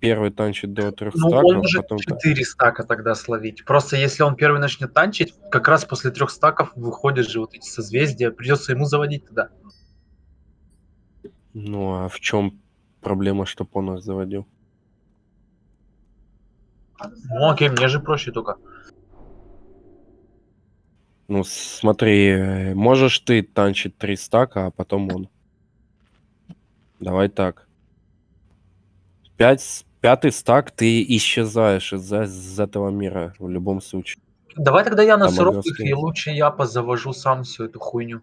первый танчить до 3 Ну, он стаков, может потом... 4 стака тогда словить. Просто если он первый начнет танчить, как раз после 3 стаков выходят же вот эти созвездия. Придется ему заводить тогда. Ну, а в чем проблема, чтобы он их заводил? Ну окей, мне же проще только. Ну, смотри, можешь ты танчить 3 стака, а потом он. Давай так. 5-й стак ты исчезаешь из этого мира в любом случае. Давай тогда я на Там суровых, огрызки. и лучше я позавожу сам всю эту хуйню.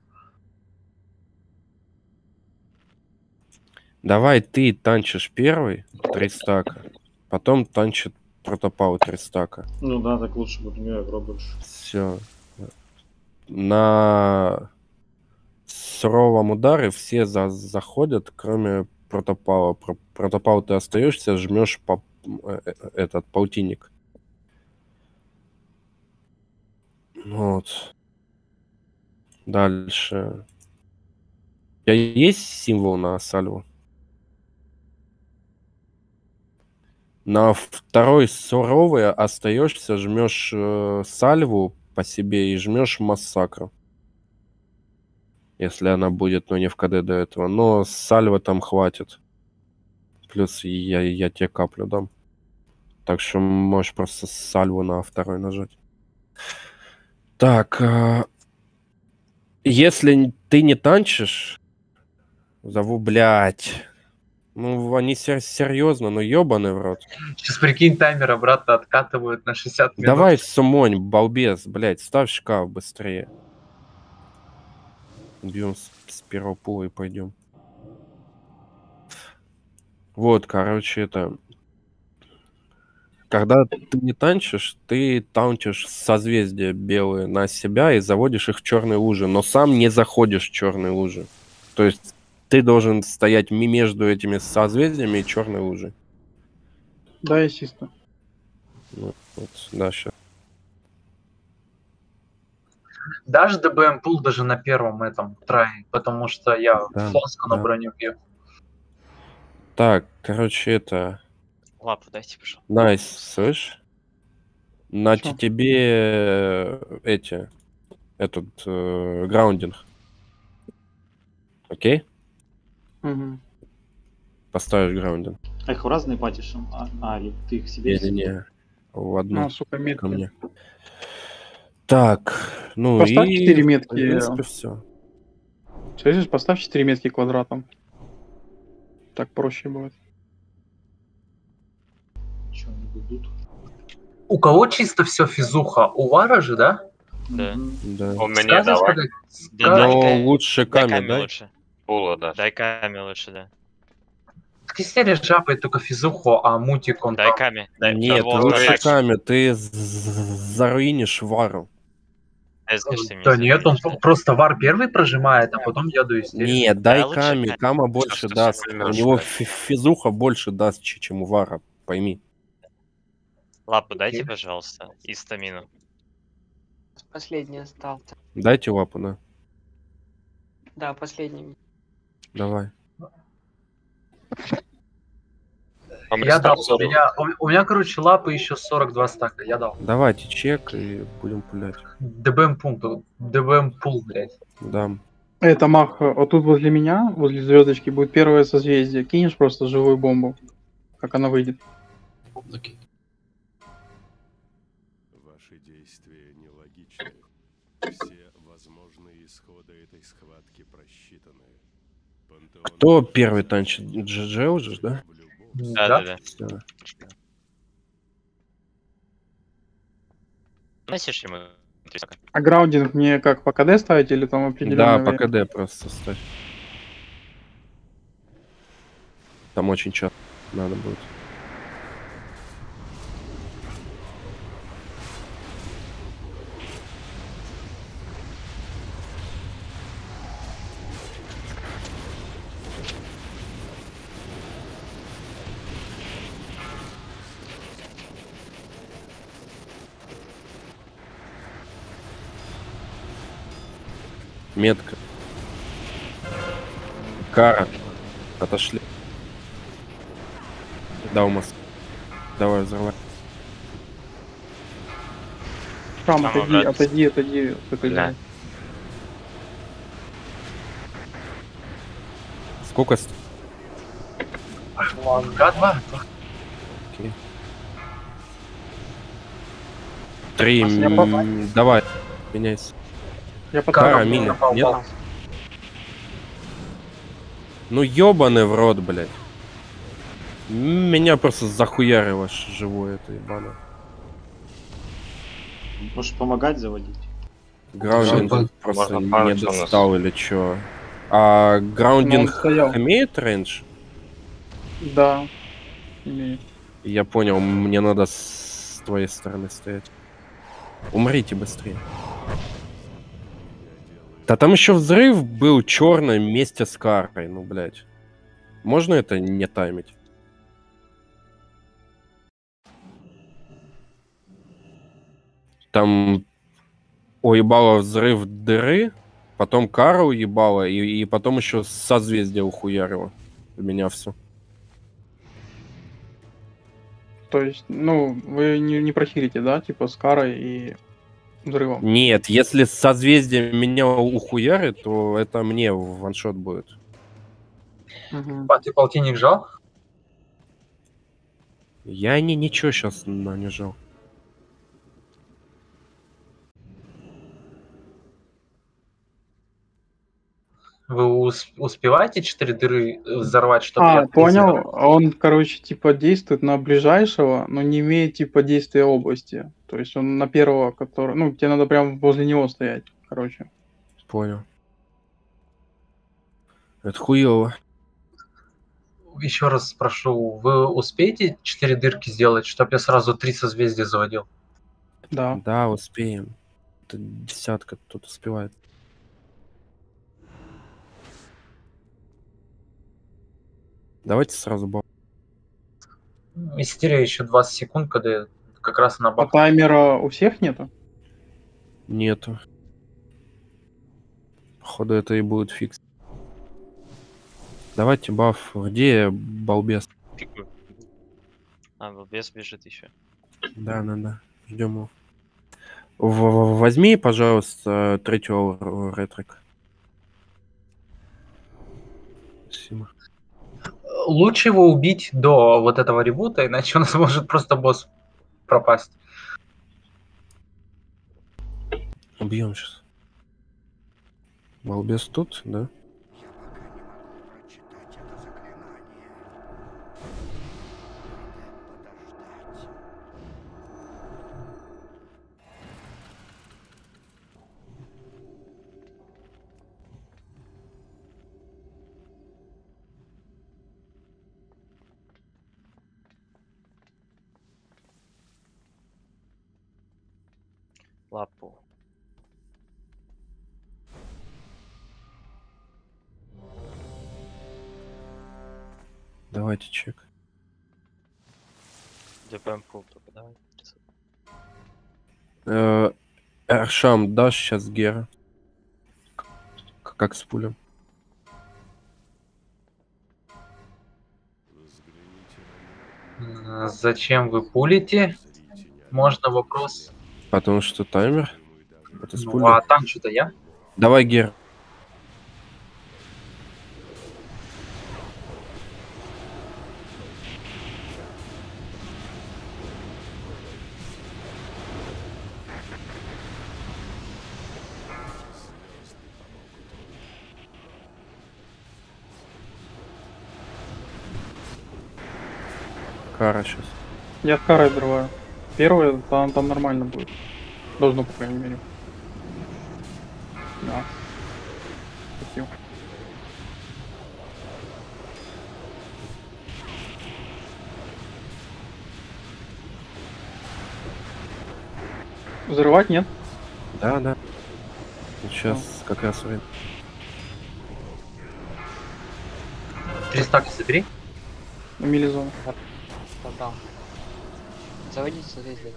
Давай ты танчишь первый 3 стака, потом танчит протопал 3 стака. Ну да, так лучше будет, у него агро больше. Все. На суровом ударе все заходят, кроме протопала. Протопал ты остаешься, жмешь этот полтинник. Вот. Дальше. У тебя есть символ на сальву? На второй суровый остаешься, жмешь сальву по себе и жмешь массакру. Если она будет, но не в КД до этого. Но сальва там хватит. Плюс я тебе каплю дам. Так что можешь просто сальву на второй нажать. Так. Если ты не танчишь, зову, блядь. Ну, они серьезно, ну ёбаный в рот. Сейчас прикинь, таймер обратно откатывают на 60 минут. Давай, сумонь, балбес, блядь, ставь шкаф быстрее. Бьем с первого пула и пойдем. Вот, короче, это... Когда ты не танчишь, ты таунтишь созвездия белые на себя и заводишь их в черные лужи, но сам не заходишь в черные лужи. То есть ты должен стоять между этими созвездиями и черной лужей. Да, естественно. Ну, вот, да, сейчас. Даже ДБМ пул даже на первом этом трае, потому что я Да, фласку на да. броню пью. Так, короче, это... Лапу дайте, пожалуйста. Найс, слышь? На Чё? тебе этот граундинг. Окей? Угу. Поставишь граундинг. А их в разные патишь? Или ты их себе? Не-не-не. В одну. Ну, сука, Ко метки. мне. Так, ну Поставь и... 4 В метки. принципе, все. Слышишь, поставь 4 метки квадратом. Так проще будет. Че они будут? У кого чисто все физуха? У Вара же, да? Да. Да. У меня Скажешь, давай. когда- Да, Но дай лучше дай камень, камень дай. лучше. Пула, да. Дай камень лучше, да. Так если режапает только физуху, а мутик он Дай там. камень. Дай Нет, того лучше автотач. камень. Ты заруинишь вару. Скажи, ты мне Да нет, он заруинишь, да. просто Вар первый прожимает, а потом я даю истерику. Нет, дай Да, лучше камень. камень. Кама больше Что, даст. всё У время него рожать. физуха больше даст, чем у вара. Пойми. Лапу дайте, пожалуйста, и стамину. Последний остался. Дайте лапу, да. Да, последний. Давай. Я дал. У меня, короче, лапы еще 42 стака. Я дал. Давайте чек и будем пулять. ДБМ пункт. ДБМ пул, блядь. Да. Это мах, вот тут возле меня, возле звездочки, будет первое созвездие. Кинешь просто живую бомбу, как она выйдет. Окей. Ваши действия нелогичны. Все возможные исходы этой схватки просчитаны. Кто первый танчит? GG уже, да? Да. Всё. Носишь ему? А граундинг мне как по КД ставить или там определенное Да, по время? КД просто ставь. Там очень часто надо будет. Метка. Кара. Отошли. Даумас. Давай, взрывай. Шрам, Шрам, отойди, обратно. отойди, отойди. Да. Сколько? Ланга 2. Окей. 3. Макс, я попал. Давай, меняйся. Я Кара, потом Мили, попал, нет? да. Ну ёбаный в рот, блядь. Меня просто захуярило живое это ебано. Можешь помогать заводить? Граундинг Можно просто не фармиться у нас. достал или чё. А Ну, он граундинг стоял. имеет рейндж? Да. Имеет. Я понял, мне надо с твоей стороны стоять. Умрите быстрее. Да там еще взрыв был черный вместе с карой, ну блять. Можно это не таймить? Там уебало взрыв дыры, потом кара уебала, и потом еще созвездие ухуярило. У меня все. То есть, ну, вы не прохилите, да, типа с карой и взрывом? Нет, если созвездие меня ухуярит, то это мне ваншот будет. Мгм. А ты полтинник жал? Я ничего сейчас нанижал. Вы успеваете 4 дыры взорвать, чтобы я Понял. взорвал? Он, короче, типа действует на ближайшего, но не имеет типа действия области. То есть он на первого, который... Ну, тебе надо прям возле него стоять, короче. Понял. Это хуёво. Еще раз спрошу, вы успеете 4 дырки сделать, чтобы я сразу 3 созвездия заводил? Да. Да, успеем. Это десятка тут успевает. Давайте сразу бал. Мистерия еще 20 секунд, когда я как раз на А бак. таймера у всех нету? Нету. Походу это и будет фикс. Давайте баф. Где балбес? Пикаю. Балбес бежит еще. Да. Ждем его. Возьми, пожалуйста, третьего ретрик. Спасибо. Лучше его убить до вот этого ребута, иначе у нас может просто босс пропасть. Убьем сейчас. Балбес тут, да? Лапу. Давайте чек. ДПМ пул только давай. Эршам, дашь сейчас Гера? Как с пулем? Зачем вы пулите? Можно вопрос? Потому что таймер. Это с Ну, пулей. а там что-то я? Давай, Гер. Кара сейчас. Я с карой взрываю. Первый, там нормально будет. Должно, по крайней мере. Да. Спасибо. Взрывать нет? Да. Сейчас как раз время. 3 стака забери. Милизон. Да. Заводите созвездие.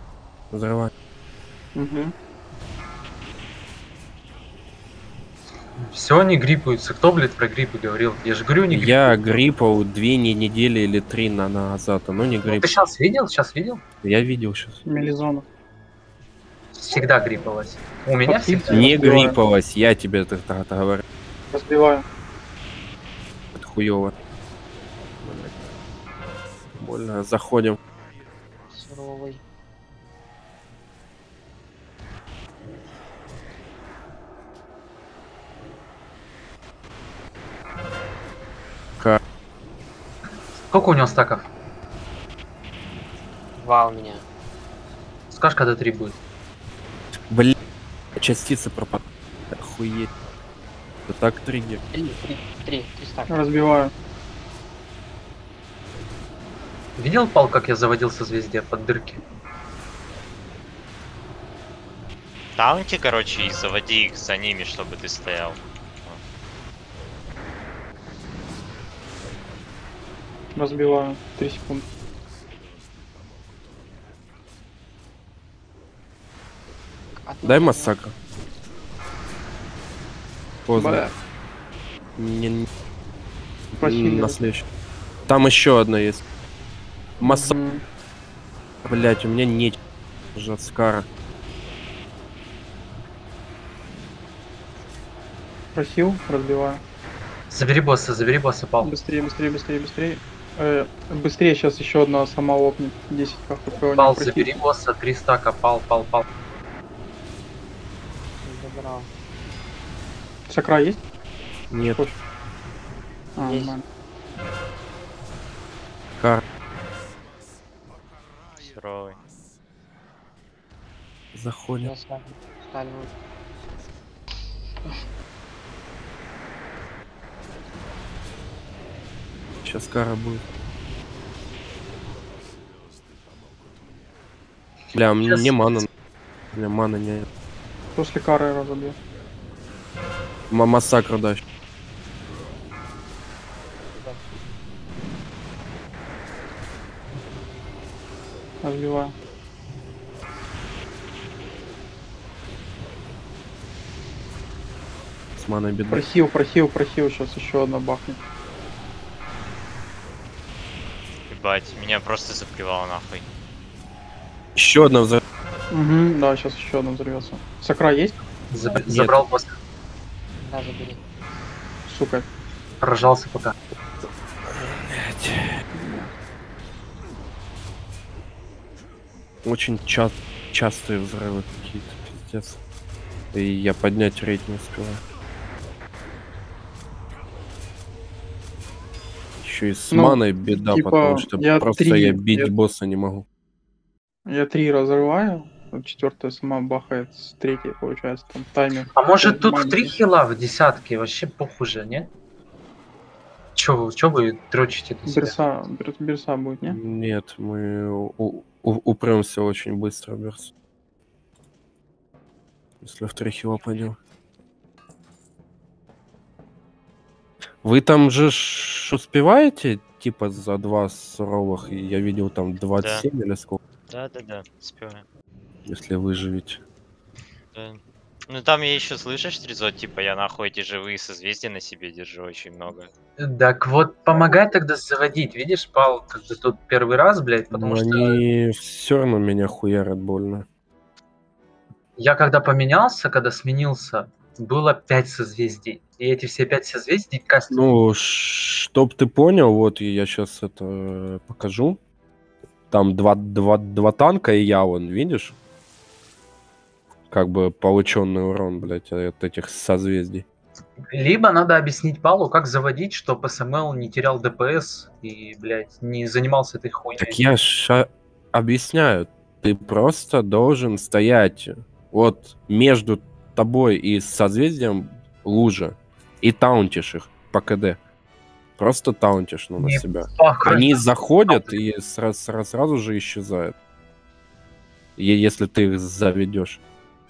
Взрывай. Угу. Все они гриппаются. Кто, блядь, про гриппы говорил? Я же говорю, не Я гриппают. гриппал 2 недели или 3 назад, но не Ну, грип. ты сейчас видел? Сейчас видел? Я видел сейчас. Мелизона. Всегда гриппалась. У меня Подхиль. всегда. Не разбиваю. грипалась, я тебе это говорю. Разбиваю. Это хуёво. Больно. Заходим. Суровый. Сколько у него стаков? 2 у меня. Скажешь, когда 3 будет. Блин, частицы пропадают. Охуеть. Это так триггер. 3 стака. Разбиваю. Видел, Пал, как я заводил созвездие под дырки? Таунти, короче, и заводи их за ними, чтобы ты стоял. Разбиваю. 3 секунды. Дай массакр. Поздно. Бля. Не Просили. на следующий. Там еще одна есть. Масса. Мгм. Блять, у меня нет Жатскара. Просил, разбиваю. Забери босса, Пал. Быстрее, быстрее, быстрее, быстрее. Быстрее сейчас еще одна сама лопнет. 10 хп. у него Пал, просил. забери босса, 3 стака, Пал. Забрал. Сакра есть? Нет. Пофиг. А, Есть. нормально. Кар. Суровый. Заходим. Я стали. Сейчас кара будет. Бля, мне Сейчас. не мана. У меня мана не. После кары разобью. Массакр дальше. Разбиваю. С маной беда. Просил. Сейчас еще одна бахнет. Ебать, меня просто заплевало нахуй. Еще одна взрыв. Угу, да, сейчас еще одна взорвется. Сакра есть? Забрал босса. Да, забери. Сука. Прожался пока. Очень частые взрывы какие-то, пиздец. И я поднять рейд не успеваю. Еще и с Ну, маной беда, типа, потому что я просто три- я бить я- босса не могу. Я 3 разрываю. 4 сама бахает с 3, получается. Там таймер. А может тут в маленький. 3 хила в десятке? Вообще похуй же, не? Чё вы дрочите на себя? Берса будет, не? Нет, мы упремся очень быстро, Берс. Если в 3 хила пойдем. Вы там же успеваете, типа, за 2 суровых? И я видел там 27 или сколько, Да, успеваю. если выживете. Да. Ну там я еще слышишь, Тризот, типа я нахуй эти живые созвездия на себе держу очень много. Так вот, помогай тогда заводить. Видишь, Пал, как бы тут первый раз, блядь, потому Но что они все равно меня хуярят больно. я когда поменялся, когда сменился, было 5 созвездий. И эти все 5 созвездий кастят. Ну, чтоб ты понял, вот я сейчас это покажу. Там два танка и я, вон, видишь? Как бы полученный урон, блядь, от этих созвездий. Либо надо объяснить Палу, как заводить, чтобы СМЛ не терял ДПС и, блядь, не занимался этой хуйней. Так я объясняю. Ты просто должен стоять вот между тобой и созвездием лужа. И таунтишь их по КД. Просто таунтишь, ну, на Не себя. похуй. Они заходят и сразу же исчезают. Если ты их заведешь.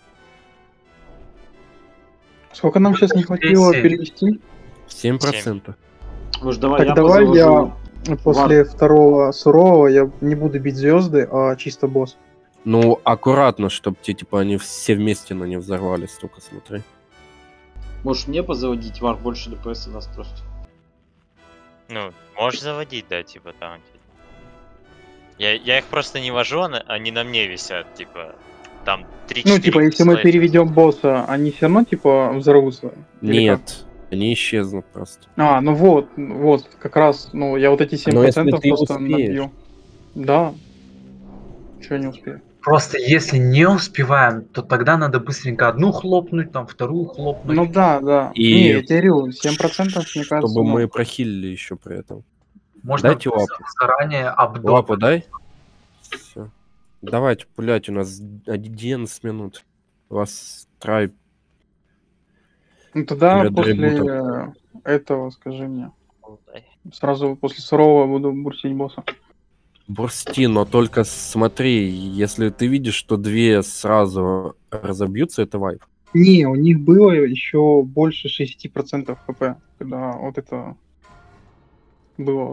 Сколько нам сейчас не хватило 7. перевести? 7%. Может, давай Так я давай позавожу. я после второго сурового я не буду бить звезды, а чисто босс. Ну, аккуратно, чтобы те, типа, они все вместе, но не взорвались, только смотри. Можешь мне позаводить, Вар больше ДПС даст просто. Ну, можешь заводить, да, типа там. Я их просто не вожу, они на мне висят, типа. Там 3-4 Ну, типа, если мы переведем босса, они все равно, типа, взорвутся? Или как? Нет, они исчезнут просто. А, ну вот, как раз, ну, я вот эти 7% Но если ты просто успеешь. набью. Да. Чего не успею? Просто если не успеваем, то тогда надо быстренько одну хлопнуть, там вторую хлопнуть. Ну да, да. И Не, я тебе говорю, 7% мне кажется, Чтобы ну, мы прохилили еще при этом. Можно Дайте лапу. заранее обдумать. Лапу дай. Все. Давайте, блядь, у нас 11 минут. У вас трай. ну тогда перед после ребутом. этого скажи мне. Сразу после сурового буду бурсить босса. Бурсти, но только смотри, если ты видишь, что две сразу разобьются, это вайп. Не, у них было еще больше 60% хп, когда вот это было.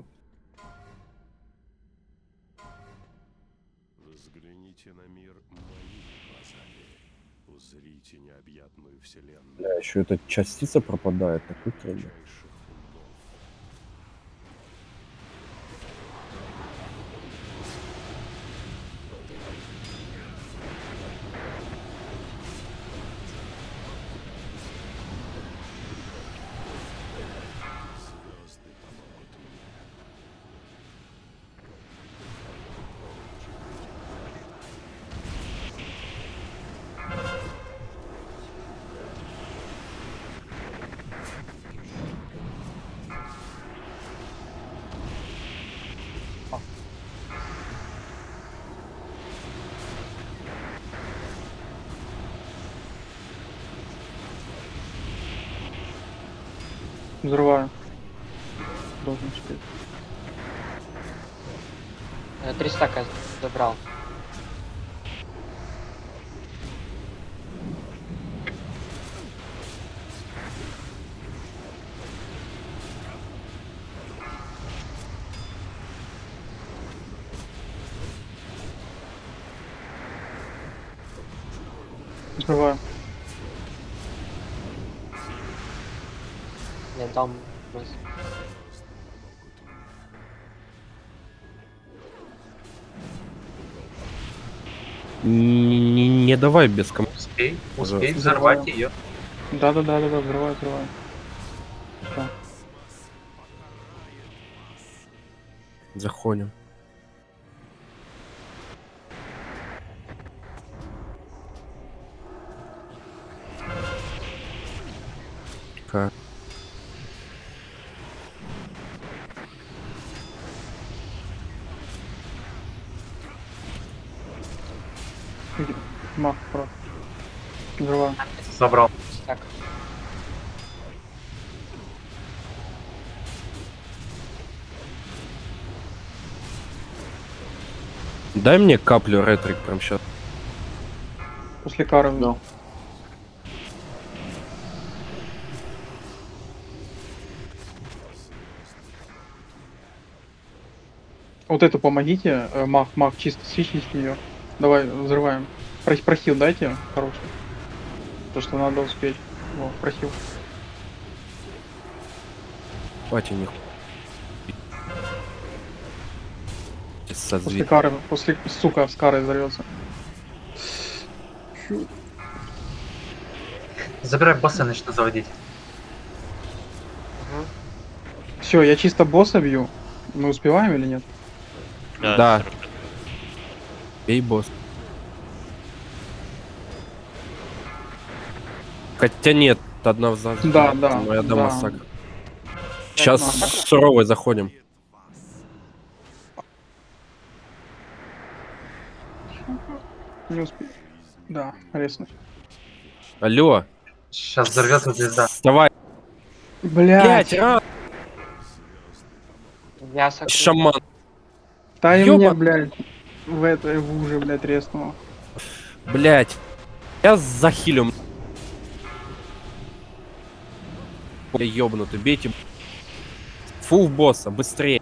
Взгляните на мир моими глазами. Узрите необъятную вселенную. Бля, еще эта частица пропадает, такой тренер. Величайших умов. Звезды помогут мне. Взрываю. Должен успеть. 3 стака забрал. Взрываю. Я дал. Не давай без ком... Успей Пожалуйста. взорвать ее. Да, взрываю. Всё. Заходим. Как? Мах, просто. Взрываю. Забрал. Так. Дай мне каплю ретрик прям сейчас. После кары. Да. Вот эту помогите. Мах, чисто свечни с нее. Давай, взрываем. Прохил дайте, хороший. То, что надо успеть. Во, прохил. Хватит них. После кары, сука, с карой взорвется. Забирай босса и начну заводить. Все, я чисто босса бью. Мы успеваем или нет? Да. Бей босс. Хотя нет, одна в зал. Да. Я дам да. массакр. Сейчас Массакр? суровый заходим. Не успею. Да, резнуть. Алло. Сейчас взорвется звезда. Вставай. Блять, Блять, Я сокрыл. шаман. да и мне, ёба- блядь, в уже, блядь, резнуло. Блять. Я захилю. Бля, ёбнутый, бейте. Фу в босса, быстрее.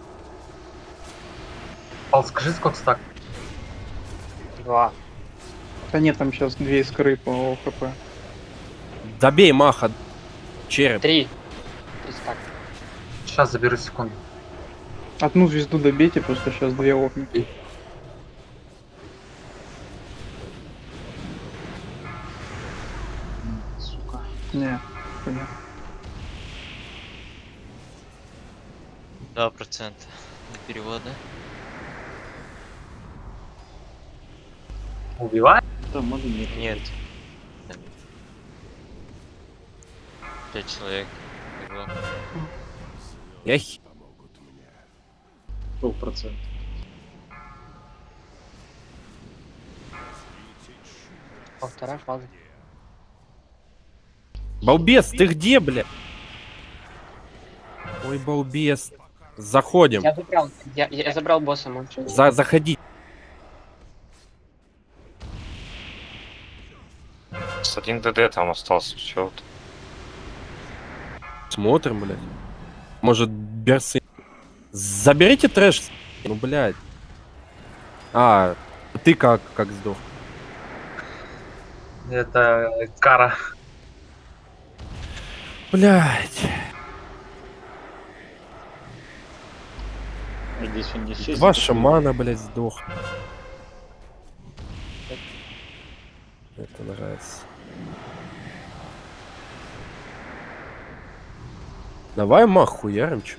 Пал, скажи, сколько стак? 2. Да нет, там сейчас 2 искры по ХП. Добей маха. Череп. 3. 3 стака. Сейчас заберу секунду. Одну звезду добейте, просто сейчас 2 окна. Сука. Не, хуйня. 2% до перевода. Убивай. Да, могу нет. Нет. 5 человек. Легло. Я помогут мне. 0%. Полтора фазы. Балбес, ты где, бля? Ой, балбес. Заходим. Я забрал босса, молчу. Заходи. С 1 ДД там остался, чё вот. Смотрим, блядь. Может, берсы... Заберите трэш. Ну, блядь. А, ты как сдох? Это кара. Блядь. Здесь он не честен. Два шамана, блядь, сдох. Это нравится. Давай мах хуярим, чё?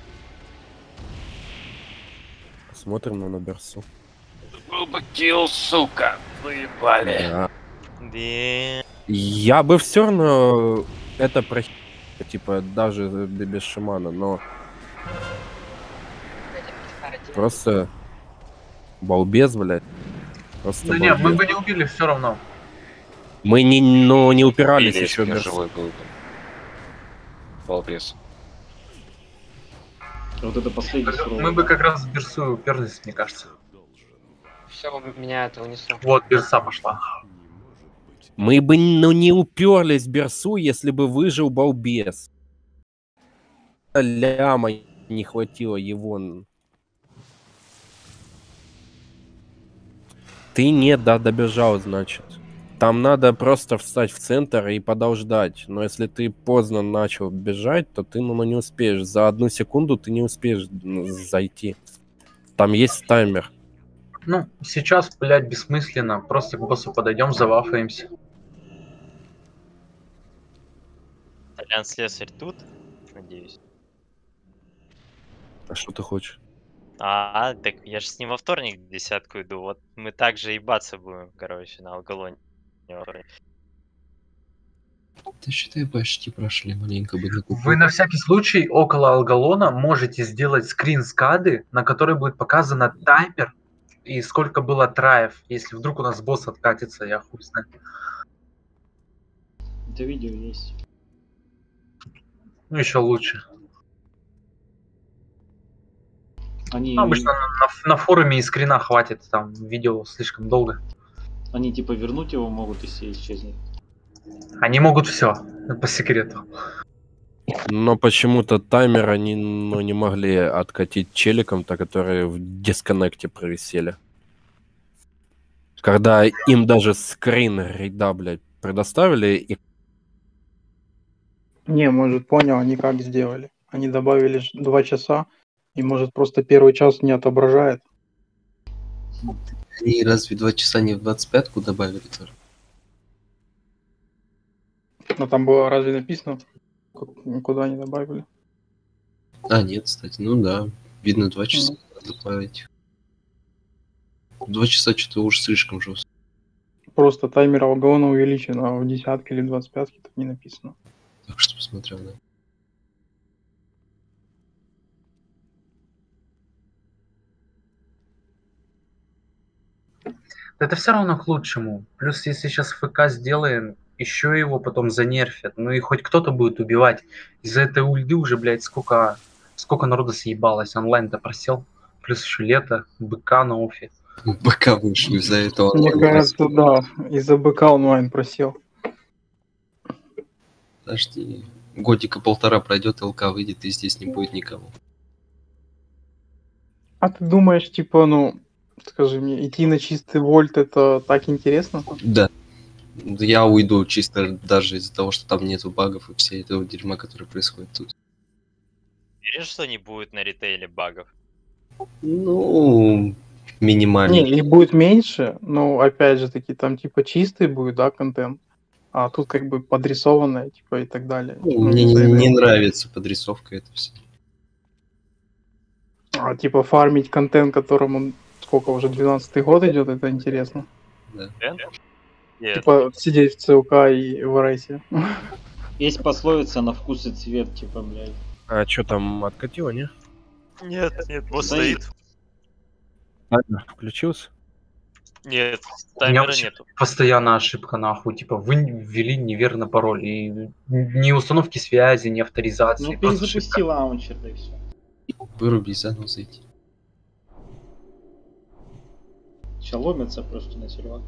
Посмотрим на берсу. Килл, сука, выебали. Да. Да. Я бы все равно это типа даже без шамана, но просто балбес, блядь. Просто Да не, мы балбес. бы не убили все равно. Мы не упирались Или еще если берсу. живой был бы. Балбес. Вот это последний суров. Мы бы как раз в Берсу уперлись, мне кажется. Все, меня это унесло. Вот, Берса пошла. Мы бы не уперлись в берсу, если бы выжил балбес. Ляма не хватило его. Ты не добежал, значит. Там надо просто встать в центр и подождать. Но если ты поздно начал бежать, то ты не успеешь. За 1 секунду ты не успеешь зайти. Там есть таймер. Ну, сейчас, блядь, бессмысленно. Просто к боссу подойдем, завафаемся. Толян слесарь тут, надеюсь. А что ты хочешь? Так я же с ним во вторник 10-ку иду. Вот мы также ебаться будем, короче, на Алголоне. Да считай, почти прошли, маленько бы накупить. Вы на всякий случай около Алголона можете сделать скрин с кады, на которой будет показано таймер и сколько было траев, если вдруг у нас босс откатится, я хуй знаю. Это видео есть. Ну, еще лучше. Они, Обычно на форуме и скрина хватит, там видео слишком долго. они типа вернуть его могут, если исчезнет. Они могут все, по секрету. Но почему-то таймер они не могли откатить челикам-то, которые в дисконнекте провисели. Когда им даже скрин рейда, блядь, предоставили, и Не, может, понял, они как сделали. Они добавили 2 часа, и может просто первый час не отображает. И разве 2 часа не в 25-ку добавили тоже? Но там было разве написано, куда они добавили? А, нет, кстати, ну да. Видно, 2 часа надо добавить. 2 часа что-то уж слишком жестко. Просто таймер Алгона увеличен, а в 10-ке или 25-ке так не написано. Так что посмотрел, да. Это все равно к лучшему. Плюс, если сейчас ФК сделаем, еще его потом занерфят. Ну и хоть кто-то будет убивать. Из-за этой ульды уже, блядь, сколько народу съебалось. Онлайн-то просел. Плюс еще лето, БК на офе. БК вышел из-за этого. Мне кажется, да, из-за БК онлайн просел. Подожди. Годика 1,5 пройдет, ЛК выйдет, и здесь не будет никого. А ты думаешь, типа, ну, скажи мне, идти на чистый вольт это так интересно? Да. Я уйду чисто даже из-за того, что там нету багов и всей этого дерьма, которое происходит тут. Уверен, что не будет на ритейле багов? Ну, минимально. Не, их будет меньше, но опять же таки там типа чистый будет, да, контент. А тут как бы подрисованное, типа, и так далее. Ну, Ну, мне из-за не этого. нравится подрисовка это все. А типа фармить контент, которому сколько уже 12-й год идет, это интересно. Да. Нет. Типа сидеть в ЦЛК и в Рейсе. Есть пословица на вкус и цвет, типа, блядь. А что там откатило, не? Нет, босс Стоит. стоит. Ладно, включился. Нет, У меня таймера вообще нету. постоянно ошибка, нахуй. Типа, вы ввели неверно пароль. И ни установки связи, ни авторизации. Ну, просто перезапусти ошибка. лаунчер, да и все. Выруби, заново зайти. Сейчас ломятся просто на сервак.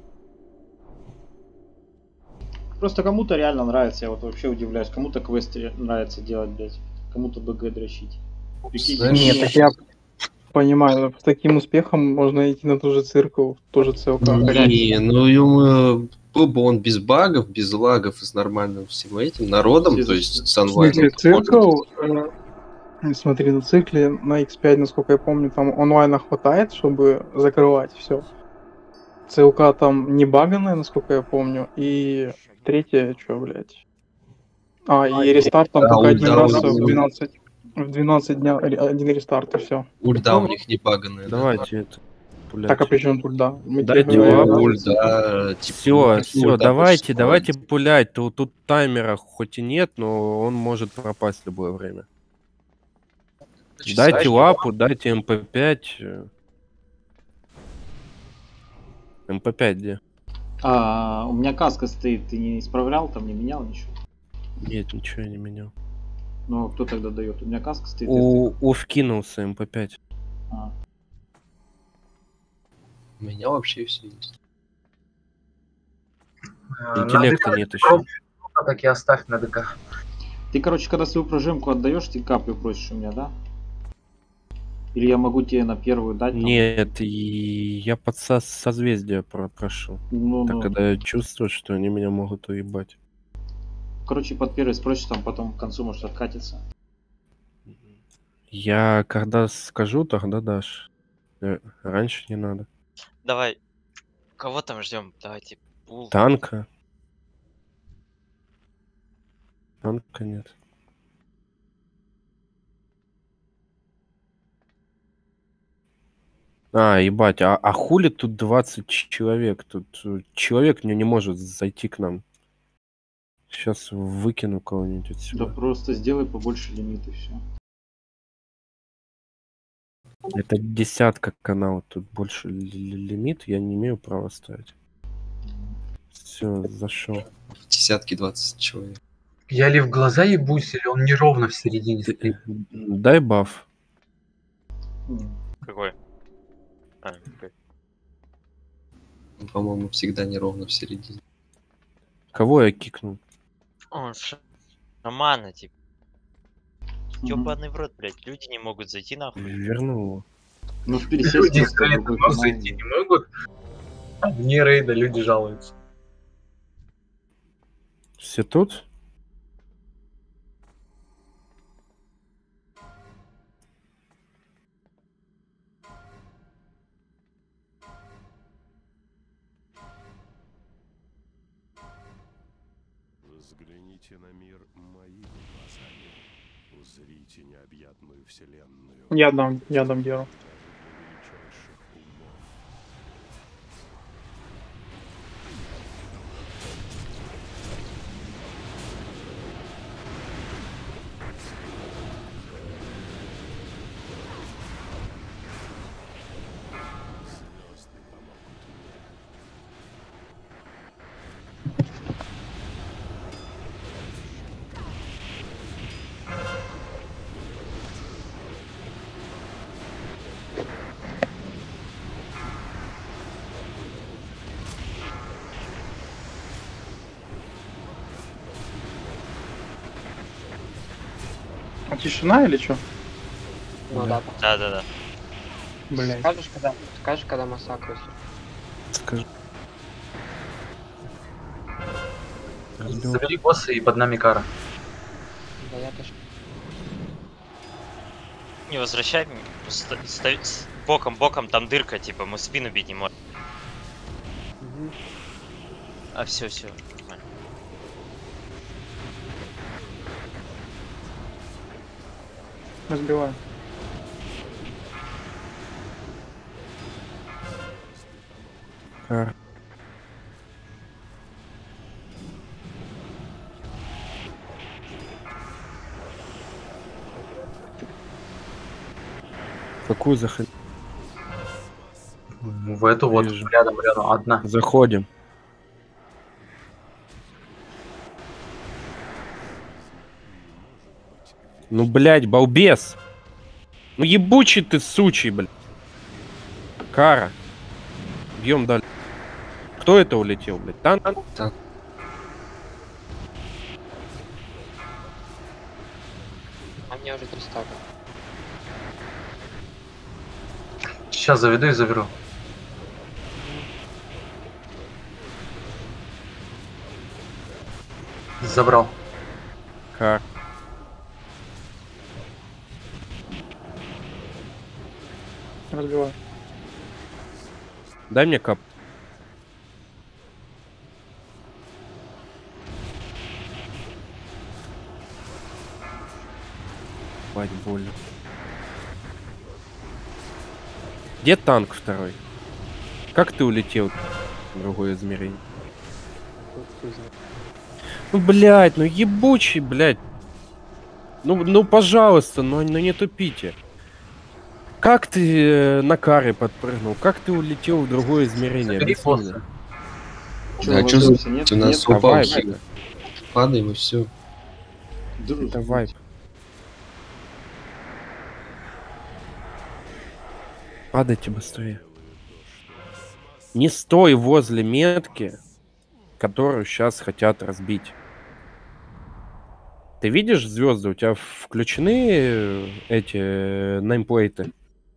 Просто кому-то реально нравится, я вот вообще удивляюсь, кому-то квесты нравится делать, блядь, кому-то БГ дрочить. Прикинь, Знаешь, Нет, так я понимаю, с таким успехом можно идти на ту же цирку, в ту же ЦЛК. Не, ну ему был бы он без багов, без лагов и с нормальным всем этим народом, то есть с В онлайном. смысле, циркл, смотри, на цикле на X5, насколько я помню, там онлайна хватает, чтобы закрывать все. ЦЛК там не баганная, насколько я помню, и третье, что, блядь. И рестарт там да, только один да, раз да. в 12 дня один рестарт, и все. Ульда у них не баганная. Давайте это. пулять. Так, а при чем тут да? Мы Дайте тебе говорим, лапу. да? Ульда, типа, Все, ульда давайте, просто давайте пулять. Тут таймера хоть и нет, но он может пропасть в любое время. часа Дайте еще. лапу, дайте МП5. МП5 где? у меня каска стоит, ты не исправлял, там не менял ничего? Нет, ничего я не менял. Ну, а кто тогда дает? У меня каска стоит. У вкинулся МП5. А. У меня вообще все есть. Интеллекта нет еще. Пробки, так и оставь на ДК. Ты, короче, когда свою прожимку отдаешь, ты капли просишь у меня, да? Или я могу тебе на первую дать? там? Нет, и я под созвездие прошу. Ну, Так, когда я чувствую, что они меня могут уебать. Короче, под первый спросишь, там потом к концу может откатиться. Я когда скажу, тогда дашь. Раньше не надо. Давай. Кого там ждем? Давайте. Пул. Танка. Танка нет. Ебать, а хули тут 20 человек? Тут человек не может зайти к нам. Сейчас выкину кого-нибудь Да отсюда. просто сделай побольше лимит и все. Это десятка канал, тут больше лимит, я не имею права ставить. Все, зашел. В десятки 20 человек. Я ли в глаза ебусь, или он неровно в середине стоит? Дай баф. Какой? Окей. По-моему, всегда неровно в середине. Кого я кикнул? Он шамана, типа. Мгм. Ёбаный в рот, блядь. Люди не могут зайти нахуй. Вернул его. Ну, в Люди пересесть из рейда другой просто канал. зайти не могут, а вне рейда люди жалуются. Все тут? Взгляните на мир моими глазами. Узрите необъятную вселенную. Я дам Геру. Величайших умов. Звезды помогут мне. А тишина или что? Ну да. Да. Блять. Скажешь, когда массакр, если. Скажи. Забери босса и под нами кара. Да, я тоже. Не возвращай, боком, там дырка, типа, мы спину бить не можем. Мгм. А все, нормально. Разбиваю. Кара. Какую заходить? В эту вот Вижу. рядом, одна. Заходим. Ну, блядь, балбес. Ну, ебучий ты, сучий, блядь. Кара. Бьем дальше. Кто это улетел, блядь? Танк? Так, А мне уже 3 стака. Сейчас заведу и заберу. Забрал. Кара. Разбиваю. Дай мне кап. Бать, больно. Где танк второй? Как ты улетел в другое измерение? Ну, блядь, ну ебучий, блядь. Ну, пожалуйста, ну не тупите. Как ты на каре подпрыгнул? Как ты улетел в другое измерение? Забери Объясни мне. босса. Чё, да, вы что друзья, за... нет? У нас Нет? упал Давай, хил. блядь. Падаем и все. Друг, Это вайп. Падайте быстрее. Не стой возле метки, которую сейчас хотят разбить. Ты видишь звезды? У тебя включены эти неймплейты?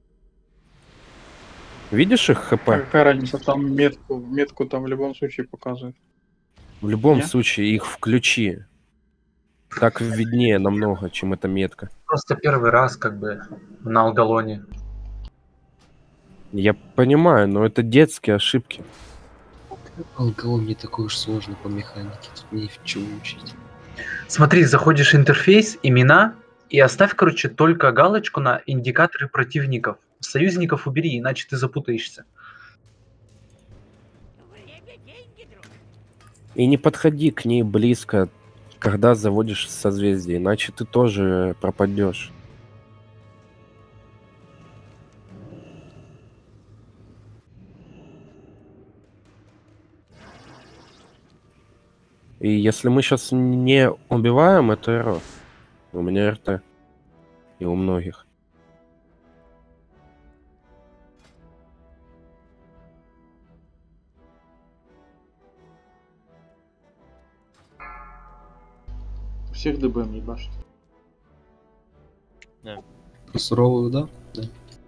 Видишь их хп? Какая разница, там метку там в любом случае показывает. В любом Не? случае их включи. Так виднее намного, чем эта метка. Просто первый раз как бы на Алгалоне. Я понимаю, но это детские ошибки. Алкоголь не такой уж сложный по механике. Тут не в чем учить. Смотри, заходишь в интерфейс, имена, и оставь, короче, только галочку на индикаторы противников. Союзников убери, иначе ты запутаешься. И не подходи к ней близко, когда заводишь созвездие, иначе ты тоже пропадешь. И если мы сейчас не убиваем, это эррор. У меня РТ. И у многих. У всех ДБМ ебашит. Суровый удар? Да.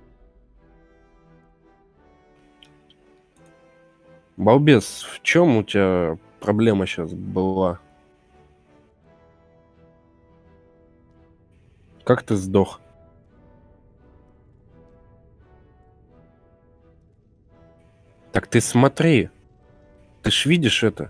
Балбес, в чем у тебя проблема сейчас была? Как ты сдох? Так ты смотри. Ты ж видишь это.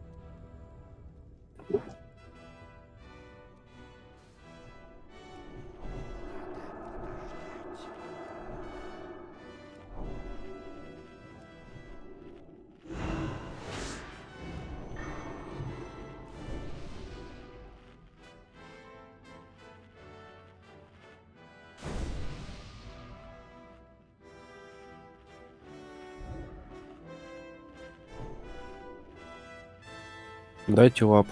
Дайте лапу.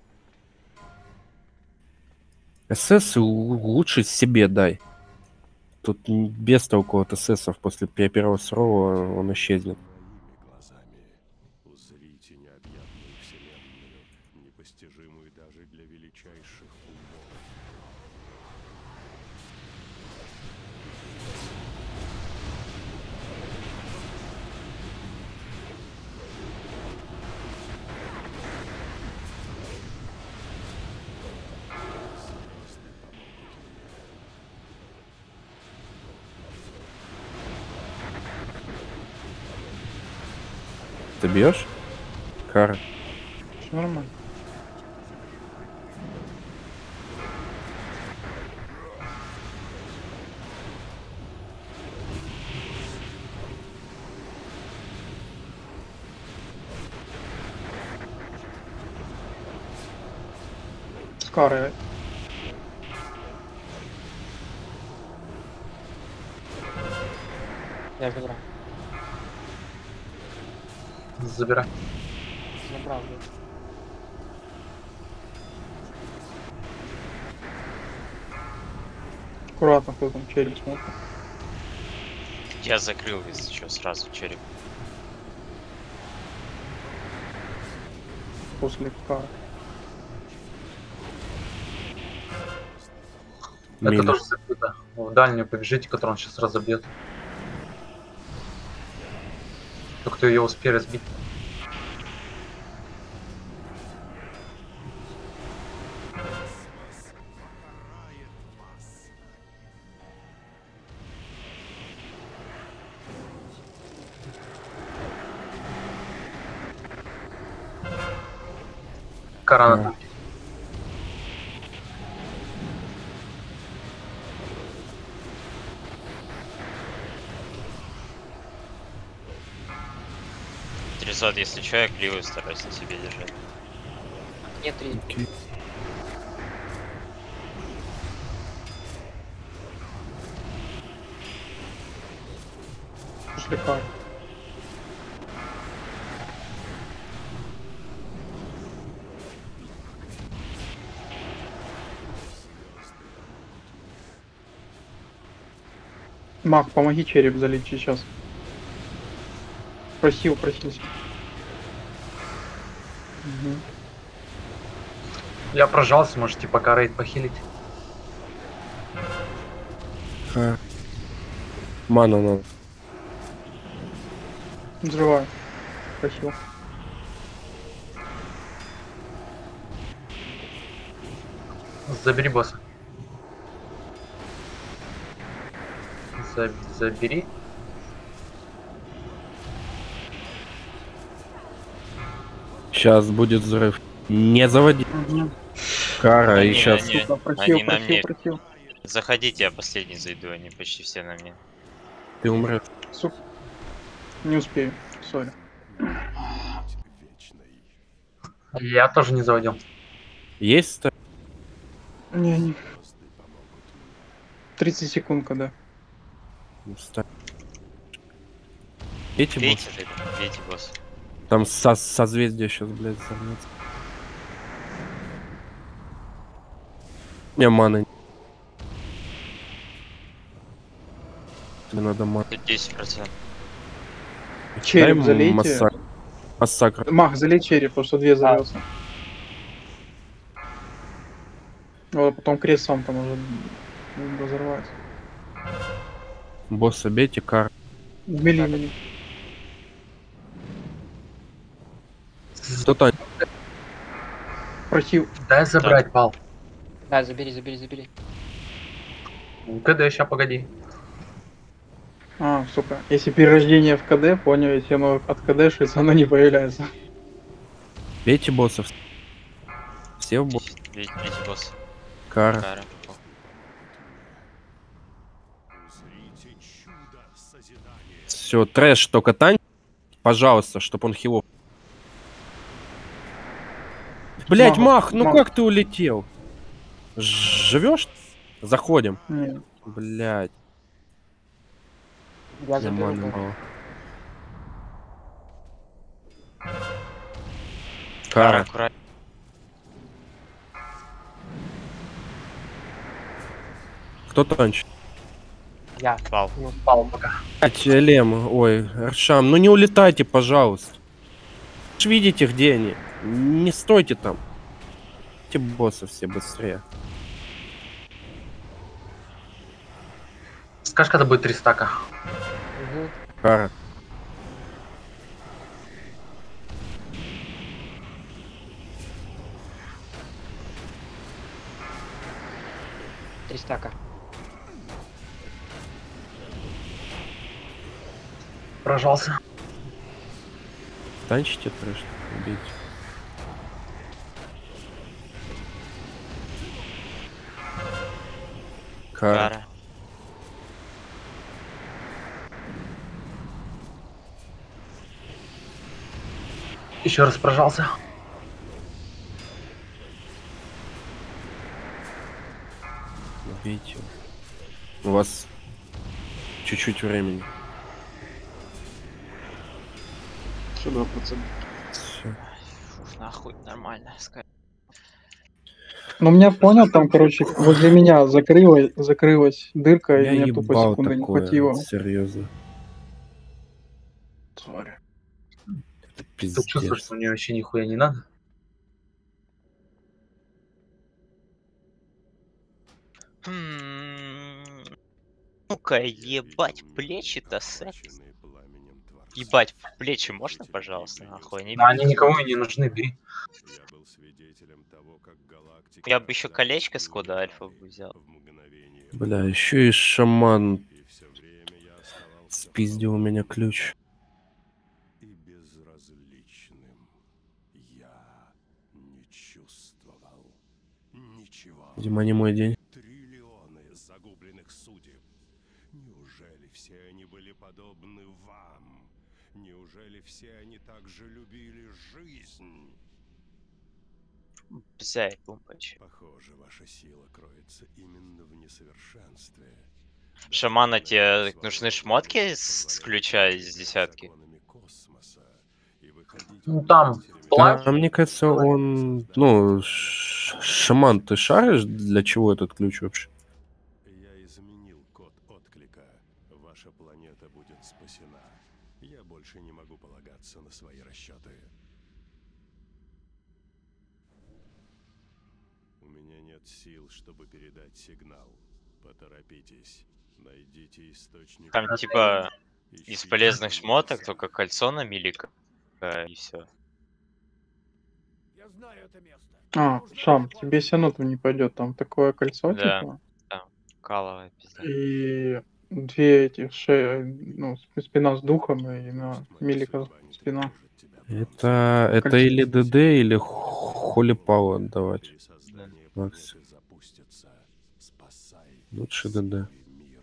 СС лучше себе дай. Тут без толку от ССов после первого срова он исчезнет. Моими глазами узрите необъятную вселенную, непостижимую даже для величайших умов. Ты бьешь? Кара. Всё нормально. С Карой. Я забрал. Забирай. Забрал, блядь. Аккуратно, кто там череп смотрит. Я закрыл, если что, сразу череп. После Кары. Это Мина. тоже закрыто. В дальнюю побежите, который он сейчас разобьет. Только кто ее успеет разбить. Карана. Трясот, если что, я кривую стараюсь на себе держать. Нет, 3. Окей. После Кары. Маг, помоги череп залить сейчас. Просил. Угу. Я прожался, можете пока рейд похилить. Ха. Ману надо. Взрываю. Просил. Забери босса. Забери. Сейчас будет взрыв. Не заводи. Кара, и Не, сейчас. не. Сука, просил. Они на мне. Просил. Заходите, я последний зайду, они почти все на мне. Ты умрешь. Сука. Не успею. Сори. Вечной. Я тоже не заводил. Есть ста- Не. Звезды помогут. 30 секунд, когда. ста- Эти Бейте, босс. тогда, бейте, босс. Там созвездие сейчас, блядь, взорвется. Не, маны. Тебе надо маны. Тут 10%. Череп Дай залейте. Массакр. Мах, залей череп, потому что 2 завелся. Вот, потом крест сам там уже разорвается. Босса бейте, кар. Убили меня. Кто-то Просил. Дай забрать, пал. Да, забери. КД, ща погоди. А, сука. Если перерождение в КД, понял, если оно от КД шится, оно не появляется. бейте боссов. Все в босс. Бейте босс. Кара. Кара. Узрите чудо созидания. Все, трэш, только тань. Пожалуйста, чтоб он хило. Блять, Мах, ну Мах. как ты улетел? Живешь? Заходим. Не. Блять, Я заберу. маны босса. мало. Кара, Кара. аккуратно. Кто танчит? Я. Пал. Ну, Пал пока. Блять, Лема, ой, Аршам, ну не улетайте, пожалуйста. Вы ж видите, где они. Не стойте там. Эти боссы все быстрее. Скажешь, когда будет 3 стака? угу. Кара. Три стака. Прожался. Танчите трэш, убейте. Кара. Кара. Еще раз прожался. Убейте. У вас чуть-чуть времени. Еще 2%. Всё. Фух, нахуй, нормально. Ну, меня понял, там, короче, возле меня закрылась дырка, и Я мне тупо ебал секунды не такое, хватило. серьезно. Sorry. Это Ты чувствуешь, пиздец. что мне вообще нихуя не надо? Ну-ка, ебать, плечи-то секс. Ебать, в плечи можно, пожалуйста, нахуй? Не Да, они бери. никому и не нужны, бери. Я был свидетелем того, как галактика Я бы еще колечко с растаяла кода альфа бы взял. в мгновение Бля, еще и шаман и все время я оставался спиздил у меня ключ. и безразличным. Я не чувствовал ничего. Видимо, не мой день. Триллионы загубленных судеб. Неужели все они были подобны вам? Неужели все они так же любили жизнь? Взяй, пумпач. Похоже, ваша сила кроется именно в несовершенстве. Шамана, тебе нужны шмотки с ключа из десятки? Ну там плащ. А мне кажется, он... Ну, шаман, ты шаришь, для чего этот ключ вообще? Я изменил код отклика. Ваша планета будет спасена. Я больше не могу полагаться на свои расчеты. У меня нет сил, чтобы передать сигнал. Поторопитесь. Найдите источник. Там типа из Ищите полезных его шмоток место. только кольцо на милика и все. А, Шам, тебе все равно там не пойдет. Там такое кольцо, Да. типа, Каловая пизда. и две этих ну, спина с духом и на милика спина. Это Кольцо. или ДД, или Холи Пау отдавать. Пересоздание Макс. планеты запустится. Спасай Лучше ДД. свой мир.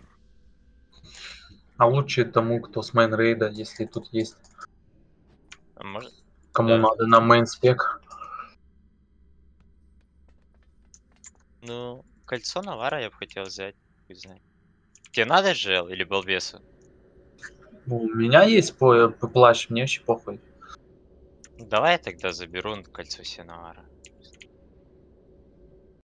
А лучше тому, кто с мейн-рейда, если тут есть. А может? Кому Да. надо на мейн-спек. Ну, кольцо Навара я бы хотел взять. Хуй знает. Тебе надо жел или балбесу? Ну, у меня есть плащ, мне вообще похуй. Давай я тогда заберу кольцо себе Навара.